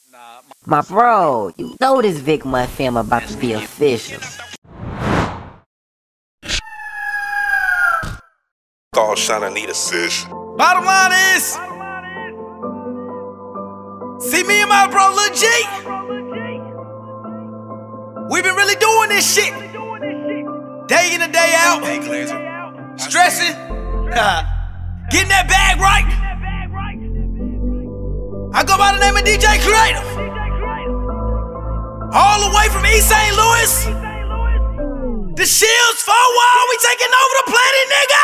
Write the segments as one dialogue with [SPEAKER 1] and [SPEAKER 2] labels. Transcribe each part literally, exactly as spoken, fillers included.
[SPEAKER 1] My bro, you know this Vic Mud fam about to be official.
[SPEAKER 2] Call Shana need assist.
[SPEAKER 3] Bottom line is, see me and my bro Lil G. We been really doing this shit, day in and day out, stressing, getting that bag right. I go by the name of D J Creative, all the way from East Saint Louis. The Shields, four wall, we taking over the planet, nigga.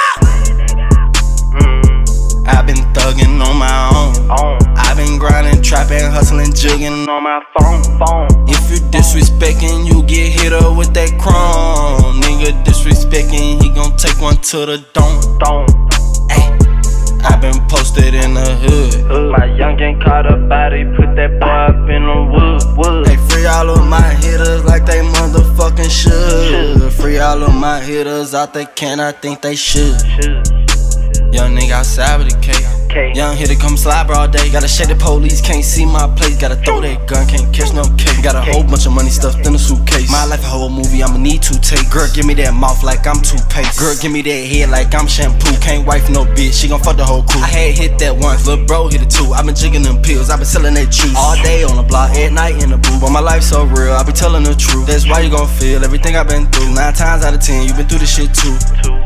[SPEAKER 4] Mm, I've been thugging on my own. Oh. I've been grinding, trapping, hustling, jigging on my phone. phone. If you disrespecting, you get hit up with that chrome. Nigga disrespecting, he gon' take one to the dome. dome. I've been posted in the hood. hood. My youngin' caught a body, put that boy up in the wood. wood. They free all of my hitters like they motherfucking should. should. Free all of my hitters out they can, I think they should. should. Young nigga outside with a K. K. Young hitter come slide all day. Gotta shake the police, can't see my place. Gotta throw that gun, can't catch no cake. Got a whole bunch of money stuffed in a suitcase. My life a whole movie, I'ma need to take. Girl, give me that mouth like I'm toothpaste. Girl, give me that head like I'm shampoo. Can't wife no bitch, she gon' fuck the whole crew. I had hit that once, lil' bro hit it too. I been jigging them pills, I been selling that juice. All day on the block, at night in the booth. But my life so real, I be telling the truth. That's why you gon' feel everything I been through. Nine times out of ten, you been through this shit too.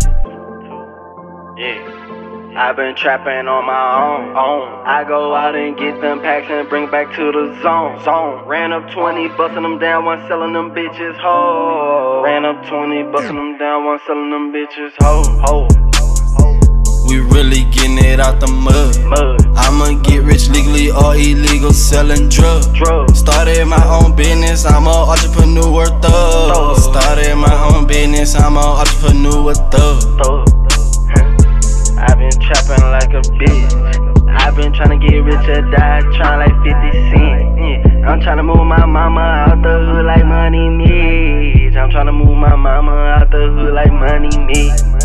[SPEAKER 4] Yeah. I've been trapping on my own, own. I go out and get them packs and bring back to the zone, zone. Ran up twenty, busting them down, one selling them bitches whole. Ran up twenty, busting them down, one selling them bitches whole, whole. We really getting it out the mud. mud. I'ma get rich legally or illegal, selling drugs. Drug. Started my own business, I'm a entrepreneur thug. Started my own business, I'm a entrepreneur thug. thug. I've been trapping like a bitch. I've been tryna get rich or die, trying like fifty cent. Yeah. I'm tryna move my mama out the hood like Money Mitch. I'm tryna move my mama out the hood like Money Mitch.